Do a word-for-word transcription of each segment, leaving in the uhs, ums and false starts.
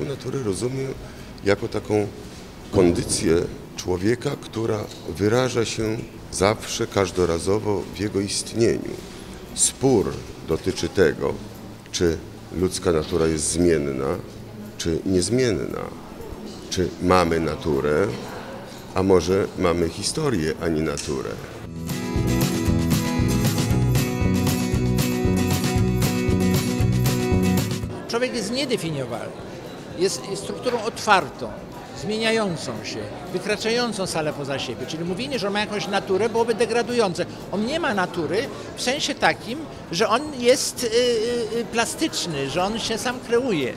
naturę rozumiem jako taką kondycję człowieka, która wyraża się zawsze, każdorazowo w jego istnieniu. Spór dotyczy tego, czy ludzka natura jest zmienna, czy niezmienna. Czy mamy naturę, a może mamy historię, a nie naturę. Człowiek jest niedefiniowalny, jest strukturą otwartą, zmieniającą się, wykraczającą salę poza siebie. Czyli mówienie, że on ma jakąś naturę, byłoby degradujące. On nie ma natury w sensie takim, że on jest yy, yy, plastyczny, że on się sam kreuje.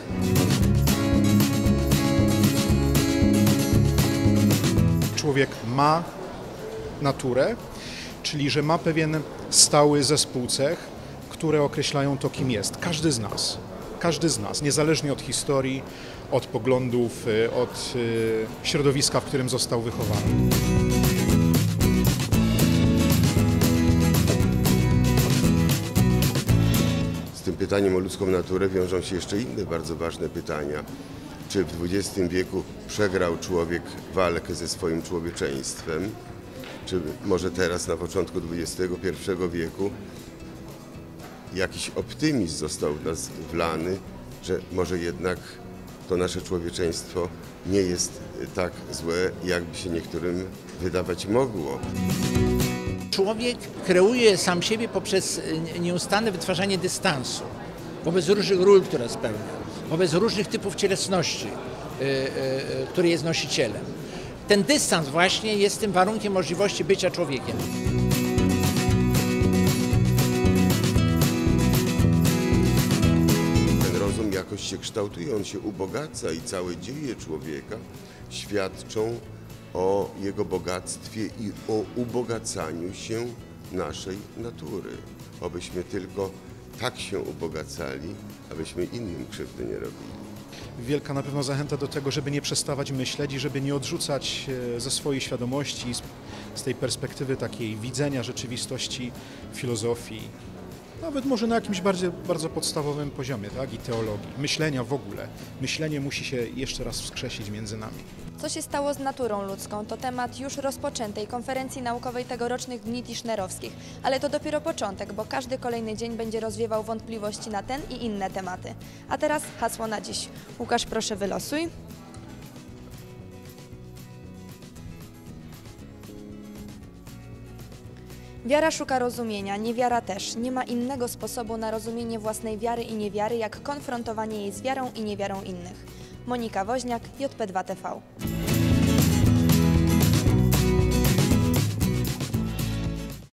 Człowiek ma naturę, czyli że ma pewien stały zespół cech, które określają to, kim jest. Każdy z nas. Każdy z nas, niezależnie od historii, od poglądów, od środowiska, w którym został wychowany. Z tym pytaniem o ludzką naturę wiążą się jeszcze inne bardzo ważne pytania. Czy w dwudziestym wieku przegrał człowiek walkę ze swoim człowieczeństwem? Czy może teraz, na początku dwudziestego pierwszego wieku, jakiś optymizm został w nas wlany, że może jednak to nasze człowieczeństwo nie jest tak złe, jakby się niektórym wydawać mogło. Człowiek kreuje sam siebie poprzez nieustanne wytwarzanie dystansu wobec różnych ról, które spełnia, wobec różnych typów cielesności, yy, yy, który jest nosicielem. Ten dystans właśnie jest tym warunkiem możliwości bycia człowiekiem. Jakoś się kształtuje, on się ubogaca i całe dzieje człowieka świadczą o jego bogactwie i o ubogacaniu się naszej natury. Obyśmy tylko tak się ubogacali, abyśmy innym krzywdy nie robili. Wielka na pewno zachęta do tego, żeby nie przestawać myśleć i żeby nie odrzucać ze swojej świadomości, z tej perspektywy takiej widzenia rzeczywistości, filozofii, nawet może na jakimś bardziej, bardzo podstawowym poziomie, tak? I teologii, myślenia w ogóle. Myślenie musi się jeszcze raz wskrzesić między nami. Co się stało z naturą ludzką? To temat już rozpoczętej konferencji naukowej tegorocznych Dni Tischnerowskich. Ale to dopiero początek, bo każdy kolejny dzień będzie rozwiewał wątpliwości na ten i inne tematy. A teraz hasło na dziś. Łukasz, proszę wylosuj. Wiara szuka rozumienia, niewiara też. Nie ma innego sposobu na rozumienie własnej wiary i niewiary, jak konfrontowanie jej z wiarą i niewiarą innych. Monika Woźniak, J P dwa T V.